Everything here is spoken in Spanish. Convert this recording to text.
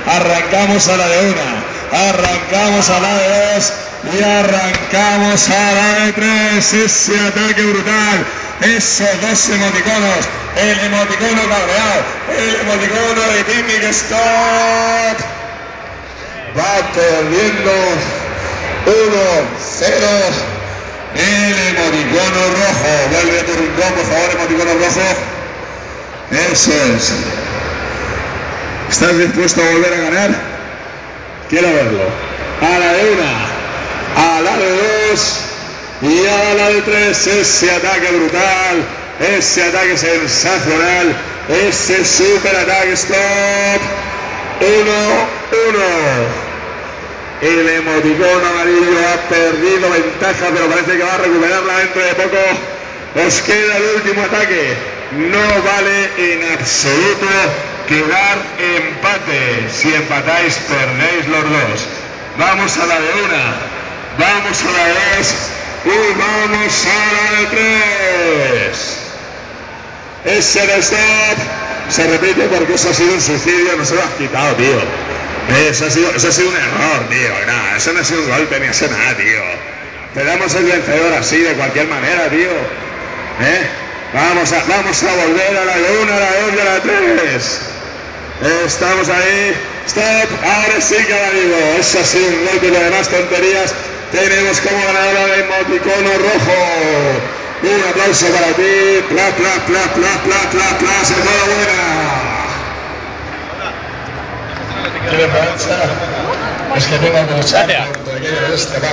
Arrancamos a la de una, arrancamos a la de dos y arrancamos a la de tres. Ese ataque brutal, esos dos emoticonos, el emoticono cabreado, el emoticono de Timmy que stop. Va perdiendo 1-0. El emoticono rojo. Vuelve tu rincón, por favor, emoticono rojo. Eso es. ¿Estás dispuesto a volver a ganar? Quiero verlo. A la de una, a la de dos y a la de tres. Ese ataque brutal, ese ataque sensacional, ese super ataque stop. 1-1. El emoticono amarillo ha perdido ventaja, pero parece que va a recuperarla dentro de poco. Os queda el último ataque. No vale en absoluto quedar empate. Si empatáis, perdéis los dos. Vamos a la de una, vamos a la de dos y vamos a la de tres. Ese de stop se repite porque eso ha sido un suicidio, no se lo has quitado, tío. Eso ha sido un error, tío. No, eso no ha sido un golpe ni ha sido nada, tío. Te damos el vencedor así, de cualquier manera, tío. Vamos a volver a la de una, a la de dos y a la de tres. Estamos ahí. Stop. Ahora sí que la digo. Eso ha sido un golpe y lo demás tonterías. Tenemos como ganadora de emoticono rojo. Un aplauso para ti. Enhorabuena. ¿Qué le pasa? Es que tengo que luchar.